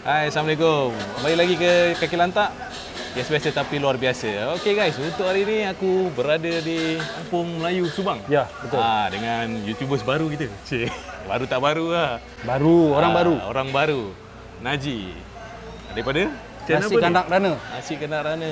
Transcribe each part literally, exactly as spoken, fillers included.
Hai, Assalamualaikum. Kembali lagi ke Kaki Lantak. Biasa-biasa tapi luar biasa. Okey guys, untuk hari ini aku berada di Kampung Melayu Subang. Ya, betul. Ah, dengan YouTubers baru kita. Cik, baru tak baru lah. Baru, orang ah, baru. Orang baru. Naji. Daripada Nasi Kandak Rana. Nasi Kandak Rana.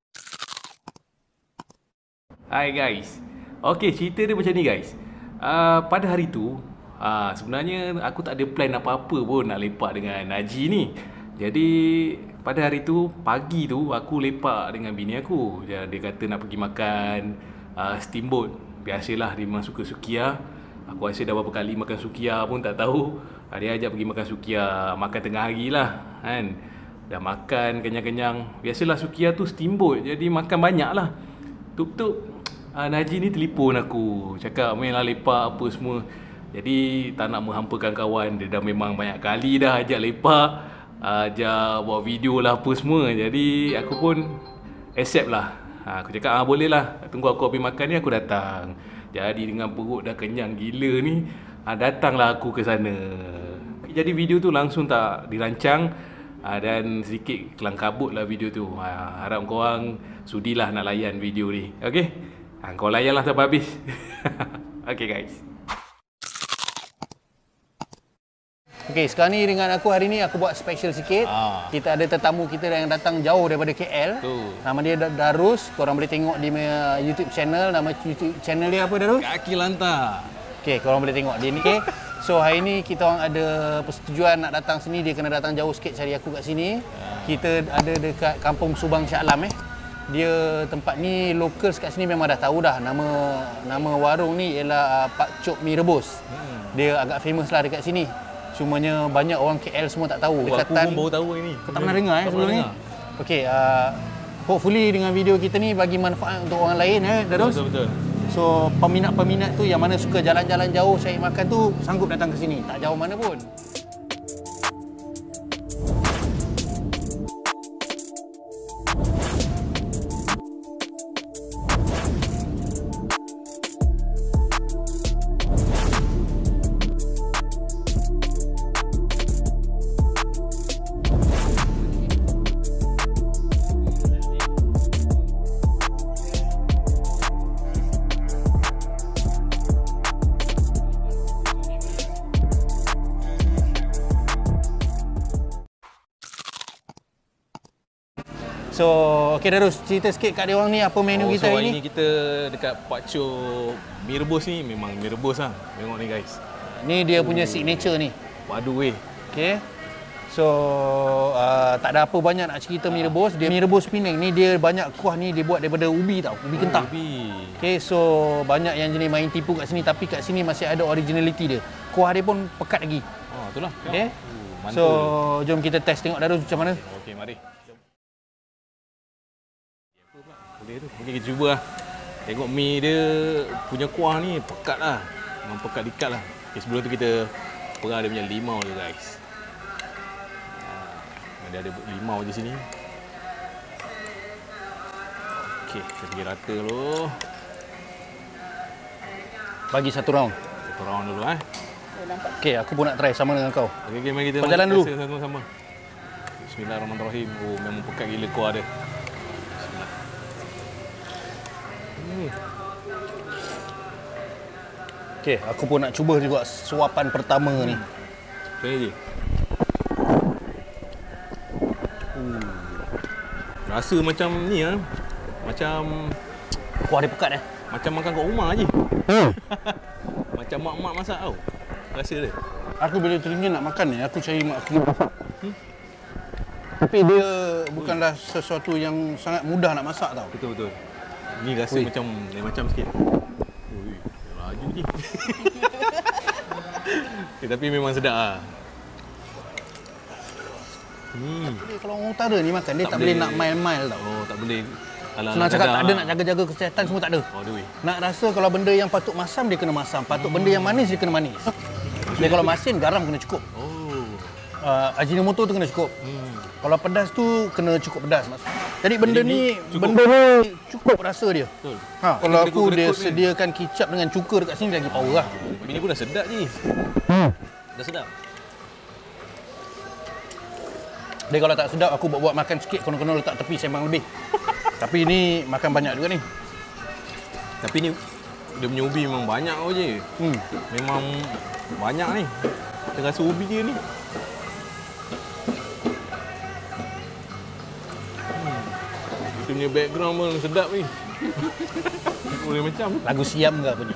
Hai guys. Okey, cerita dia macam ni guys. Uh, pada hari tu, uh, sebenarnya aku tak ada plan apa-apa pun nak lepak dengan Naji ni. Jadi pada hari tu, pagi tu aku lepak dengan bini aku. Dia, dia kata nak pergi makan uh, steamboat. Biasalah dia memang suka sukiah. Aku rasa dah berapa kali makan sukiah pun tak tahu. uh, Dia ajak pergi makan sukiah, makan tengah hari lah kan. Dah makan kenyang-kenyang. Biasalah sukiah tu steamboat, jadi makan banyak lah. Tuk-tuk Uh, Naji ni telefon aku, cakap mainlah lepak apa semua. Jadi tak nak menghampakan kawan. Dia dah memang banyak kali dah ajak lepak, uh, ajak buat video lah apa semua. Jadi aku pun accept lah. uh, Aku cakap ah, boleh lah, tunggu aku habis makan ni aku datang. Jadi dengan perut dah kenyang gila ni, uh, datanglah aku ke sana. Jadi video tu langsung tak dirancang, uh, dan sedikit kelang kabut lah video tu. uh, Harap korang sudilah nak layan video ni. Okay, ha, kau layan lah sampai habis. Okay guys. Okey, sekarang ni dengan aku hari ni aku buat special sikit. Ah. Kita ada tetamu kita yang datang jauh daripada K L. Tuh. Nama dia Darus. Korang boleh tengok di YouTube channel. Nama YouTube channel dia apa, Darus? Kaki Lantak. Okey, korang boleh tengok dia ni. Okay. So hari ni kita orang ada persetujuan nak datang sini. Dia kena datang jauh sikit cari aku kat sini. Ah. Kita ada dekat Kampung Subang Shah Alam eh. Dia tempat ni locals kat sini memang dah tahu dah. Nama nama warung ni ialah Pak Cok Mi Rebus. Hmm. Dia agak famous lah dekat sini. Cumanya banyak orang K L semua tak tahu. Oh, dekatan, aku pun baru tahu ini. Kau tak pernah dengar eh sebelum ni? Okey, uh, hopefully dengan video kita ni bagi manfaat untuk orang lain eh, Darus. Betul betul. So peminat-peminat tu yang mana suka jalan-jalan jauh cari makan tu sanggup datang ke sini. Tak jauh mana pun. So, okey Darus, cerita sikit kat dia orang ni apa menu oh, kita so hari ni. So, ini kita dekat Pak Cok Mi Rebus ni, memang Mi Rebus lah. Tengok ni guys. Ni dia punya signature ni. Waduh weh. Okey. So, uh, tak ada apa banyak nak cerita Mi Rebus. Dia Mi Rebus Penang ni dia banyak kuah ni dia buat daripada ubi tau, ubi kentang. Oh, ubi. Okey, so banyak yang jenis main tipu kat sini tapi kat sini masih ada originality dia. Kuah dia pun pekat lagi. Oh, itulah. Okey. Uh, so, jom kita test tengok Darus macam mana. Okey, mari. Boleh tu. Okey, kita cuba lah. Tengok mi dia punya kuah ni pekat lah. Memang pekat dikat lah. Okay, sebelum tu kita perah dia punya limau je guys. Ha, dia ada limau je sini. Okey, kita pergi rata dulu. Bagi satu round. Satu round dulu eh. Okey, aku pun nak try sama dengan kau. Okey, okay, mari kita jalan dulu. Sama-sama. Bismillahirrahmanirrahim. Oh, memang pekat gila kuah dia. Okey, aku pun nak cuba juga suapan pertama hmm. ni. Okey je. Uh. Rasa macam ni ah. Macam kuah dia pekat eh. Macam makan kat rumah je. Hmm. Macam mak-mak masak tau. Rasa dia. Aku bila teringin nak makan ni, aku cari mak aku masak. Hmm? Tapi dia bukanlah sesuatu yang sangat mudah nak masak tau. Betul betul. Ni rasa Ui. macam lain macam sikit. Ui, laju je. eh, tapi memang sedap ah. Hmm. Tapi kalau orang utara ni makan dia tak, tak boleh nak mild-mild tau. Oh, tak boleh. Alang Senang cakap tak ada nak jaga-jaga kesihatan semua tak ada. Oh, dui. Nak rasa kalau benda yang patut masam dia kena masam, patut hmm. benda yang manis dia kena manis. Dia kalau masin garam kena cukup. Oh. Uh, Ajinomoto tu kena cukup. Hmm. Kalau pedas tu kena cukup pedas. Jadi benda Jadi, ni cukup. benda ni cukup rasa dia. Betul. Ha, kalau aku dia sediakan ni. kicap dengan cuka dekat sini lagi power lah. Ini pun dah sedap je. Hmm. Dah sedap. Dia kalau tak sedap aku buat-buat makan sikit, kono-kono letak tepi sembang lebih. Tapi ni makan banyak juga ni. Tapi ni dia punya ubi memang banyak tau je. Hmm. Memang banyak ni. Kita rasa ubi dia ni. Hmm. Itu punya background pun sedap ni. Boleh macam. Lagu Siam ke apa ni?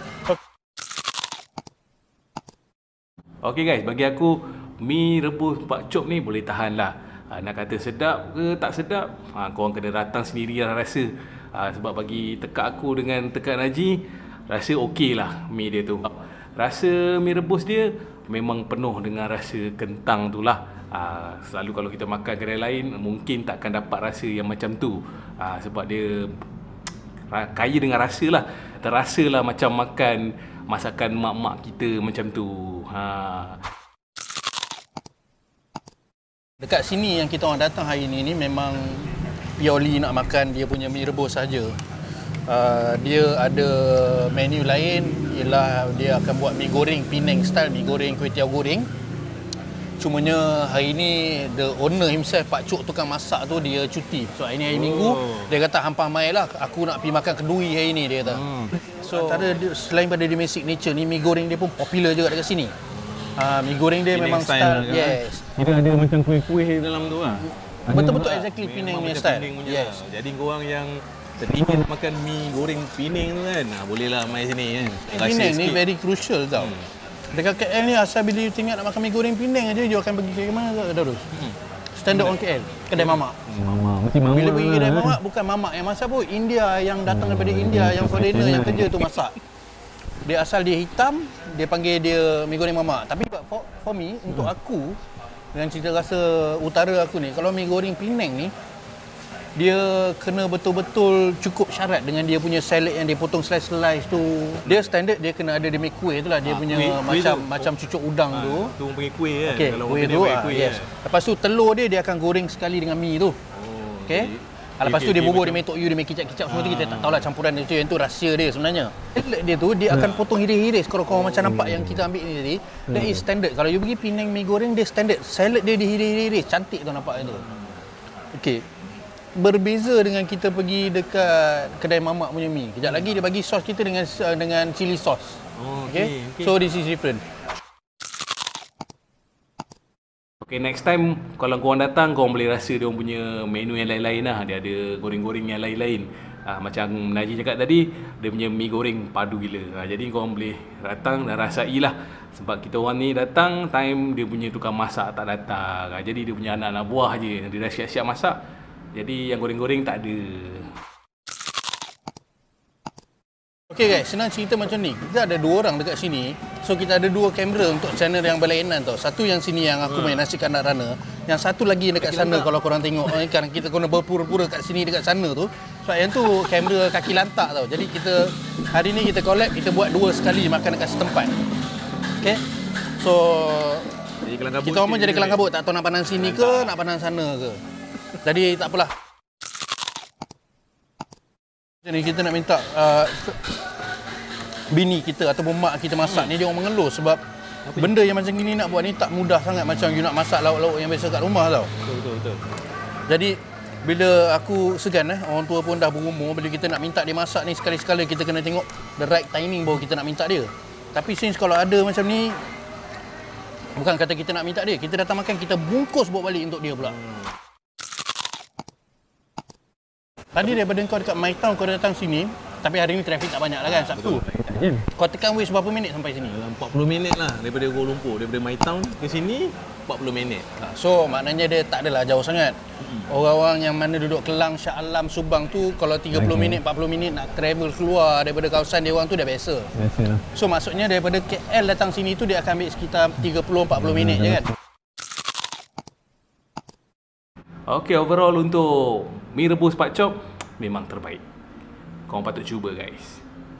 Okey guys, bagi aku mi rebus pak cop ni boleh tahan lah. Ha, nak kata sedap ke tak sedap, ha, korang kena datang sendiri lah rasa. Ha, sebab bagi tekak aku dengan tekak Najee, rasa okey lah mi dia tu. Rasa mi rebus dia memang penuh dengan rasa kentang tu lah. Ha, selalu kalau kita makan kedai lain, mungkin takkan dapat rasa yang macam tu. Ha, sebab dia kaya dengan rasa lah. Terasa lah macam makan masakan mak-mak kita macam tu. Ha. Dekat sini yang kita orang datang hari ni ni memang purely nak makan dia punya mi rebus saja. Uh, dia ada menu lain ialah dia akan buat mi goreng Penang style, mi goreng kuih tiaw goreng. Cumanya hari ni the owner himself, Pak Cuk tukang masak tu dia cuti. So hari ni hari oh. Minggu, dia kata hampa mai lah, aku nak pergi makan kedui hari ni dia kata. Hmm. So antara dia, selain pada dia signature ni, mi goreng dia pun popular juga dekat sini. Ha, mi goreng dia Penang memang style, style yes. Kita ada macam kuih-kuih dalam tu lah. Betul-betul exactly Penang punya style. Yes. Lah. Jadi korang yang teringin makan mi goreng Penang tu kan, ha, bolehlah mai sini kan. Penang ni very crucial tau. Hmm. Dekat K L ni asal bila you tengok nak makan mi goreng Penang aja, dia akan pergi ke mana ke Darus? Hmm. Standard orang K L, kedai mamak. Mamak, mesti mamak. Bila pergi kedai mamak, bukan mamak yang masak pun, India yang datang daripada India, yang foreigner yang kerja tu masak. Dia asal dia hitam, dia panggil dia mi goreng mamak. Tapi for, for me, hmm. untuk aku, dengan cerita rasa utara aku ni, kalau mi goreng Penang ni, dia kena betul-betul cukup syarat dengan dia punya salad yang dia potong slice-slice tu. Dia standard, dia kena ada dia make kuih tu lah. Dia ha, punya kuih, macam kuih macam cucuk udang ha, tu. Tu panggil kuih kan? Okay, kalau kuih tu, ha, kuih yes. Ya. Lepas tu telur dia, dia akan goreng sekali dengan mi tu. Oh, okay. okay. Ha, lepas tu dia bubur, dia metok you, dia make kicap-kicap semua tu kita tak tahulah campuran dia tu, yang tu rahsia dia sebenarnya. Dia tu dia akan potong iris-iris korang-korang macam nampak yang kita ambil ni tadi. That is standard. Kalau you pergi Penang mi goreng dia standard. Salad dia diiris-iris, cantik tu nampak tu. Okey. Berbeza dengan kita pergi dekat kedai mamak punya mi. Kejap lagi dia bagi sos kita dengan dengan chili sauce. Oh, okey. Okay? So this is different. Okay, next time kalau korang datang, korang boleh rasa dia punya menu yang lain-lain lah. Dia ada goreng-goreng yang lain-lain. Ha, macam Najee cakap tadi, dia punya mi goreng padu gila. Ha, jadi korang boleh datang dan rasai lah. Sebab kita orang ni datang, time dia punya tukang masak tak datang. Ha, jadi dia punya anak-anak buah je. Dia dah siap-siap masak. Jadi yang goreng-goreng tak ada. Okay guys, senang cerita macam ni. Kita ada dua orang dekat sini. So kita ada dua kamera untuk channel yang berlainan tau. Satu yang sini yang aku main nasi kandar rana. Yang satu lagi dekat sana kalau korang tengok. Kan kita kena berpura-pura kat sini dekat sana tu. Sebab yang tu kamera kaki lantak tau. Jadi kita hari ni kita collab, kita buat dua sekali makan dekat setempat. Okay. So kita orang jadi kelang kabut. Tak tahu nak pandang sini ke, nak pandang sana ke. Jadi tak apalah. Jadi kita nak minta uh, bini kita ataupun mak kita masak hmm. ni dia orang mengeluh sebab apa benda yang macam gini nak buat ni tak mudah sangat macam you nak masak lauk-lauk yang biasa kat rumah tau. Betul betul betul. Jadi bila aku segan eh orang tua pun dah berumur, bila kita nak minta dia masak ni sekali-sekala kita kena tengok the right timing baru kita nak minta dia. Tapi since kalau ada macam ni bukan kata kita nak minta dia, kita datang makan kita bungkus bawa balik untuk dia pula. Hmm. Tadi daripada kau dekat My Town kau datang sini, tapi hari ni trafik tak banyak lah kan, Sabtu. Betul. Kau tekan waste berapa minit sampai sini? empat puluh minit lah daripada Kuala Lumpur, daripada My Town ke sini empat puluh minit. So maknanya dia tak adalah jauh sangat. Orang-orang yang mana duduk Kelang, Shah Alam, Subang tu kalau tiga puluh minit, empat puluh minit nak travel keluar daripada kawasan dia orang tu dah biasa. Biasalah. So maksudnya daripada K L datang sini tu dia akan ambil sekitar tiga puluh empat puluh minit je kan. Okay, overall untuk mi rebus Pak Cop memang terbaik. Korang patut cuba guys.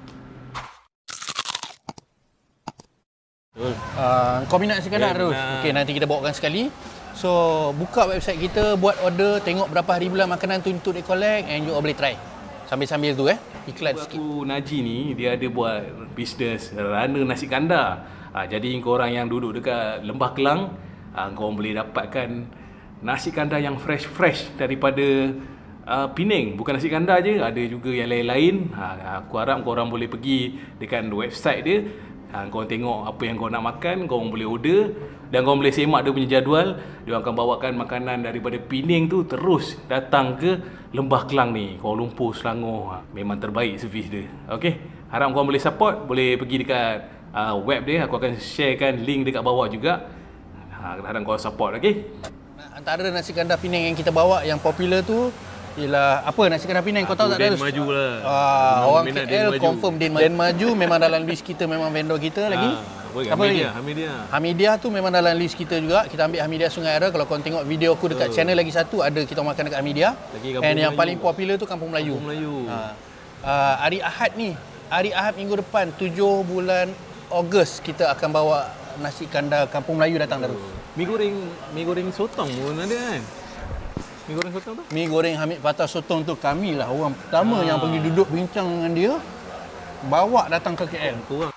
Uh, kau minat sekadar terus? Okay, nanti kita bawakan sekali. So, buka website kita, buat order, tengok berapa hari bulan makanan tu untuk di-collect and you all boleh try. Sambil-sambil tu eh, iklan sikit. Aku Najee ni, dia ada buat bisnes rana nasi kandar. Ha, jadi korang yang duduk dekat Lembah Kelang, ha, korang boleh dapatkan nasi kandar yang fresh-fresh daripada uh, Penang. Bukan nasi kandar je, ada juga yang lain-lain. ha, Aku harap korang boleh pergi dekat website dia. ha, Korang tengok apa yang korang nak makan, korang boleh order. Dan korang boleh semak dia punya jadual. Dia akan bawakan makanan daripada Penang tu terus datang ke Lembah Kelang ni, Kuala Lumpur, Selangor. ha, Memang terbaik servis dia. Okay, harap korang boleh support. Boleh pergi dekat uh, web dia. Aku akan sharekan link dekat bawah juga. ha, Harap korang support. Okay. Antara nasi kandar Penang yang kita bawa yang popular tu ialah apa nasi kandar Penang, kau tahu tak Den ada? Maju lah. Ah, orang minat K L Den Maju. confirm Den Maju. Den Maju memang dalam list kita, memang vendor kita lagi. Ah, apa lagi? Hamidia, Hamidia. Hamidia tu memang dalam list kita juga. Kita ambil Hamidia Sungai Ara. Kalau kau tengok video aku dekat channel lagi satu, ada kita makan dekat Hamidia. Lagi Kampung And yang Melayu. paling popular tu Kampung Melayu. Kampung Melayu. Ha. Uh, hari Ahad ni, hari Ahad minggu depan tujuh bulan Ogos kita akan bawa nasi kandar Kampung Melayu datang terus. Mi goreng, mi goreng sotong pun ada kan? Mi goreng sotong tu? Mi goreng Hamid Patah Sotong tu kami lah orang pertama Ah. yang pergi duduk bincang dengan dia, bawa datang ke K L. Kurang.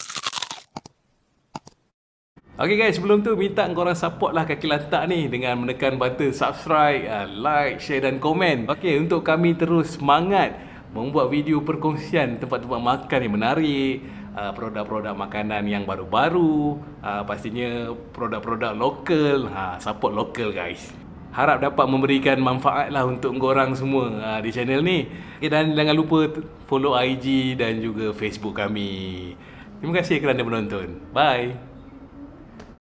Okay guys, sebelum tu minta korang support lah Kaki Lantak ni dengan menekan button subscribe, uh, like, share dan komen. Okay, untuk kami terus semangat membuat video perkongsian tempat-tempat makan yang menarik, uh, produk-produk makanan yang baru-baru, uh, pastinya produk-produk lokal. Ha, support lokal guys. Harap dapat memberikan manfaat lah untuk korang semua uh, di channel ni. Okay, dan jangan lupa follow I G dan juga Facebook kami. Terima kasih kerana menonton. Bye.